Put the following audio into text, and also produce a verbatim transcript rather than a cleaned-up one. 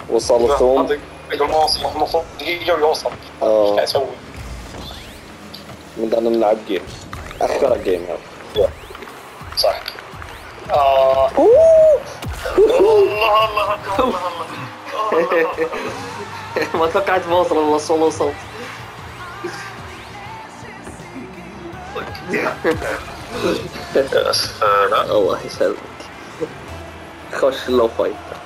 وصلتم. يقول ما وصل المفروض دقيقة ويوصل. اه ايش قاعد يسوي؟ بدنا نلعب جيم، اخر جيم هذا. صح. آه. اوه الله الله الله الله. ما توقعت بوصل، وصل وصلت. يا سلام. الله يسلمك. خش لو فايت.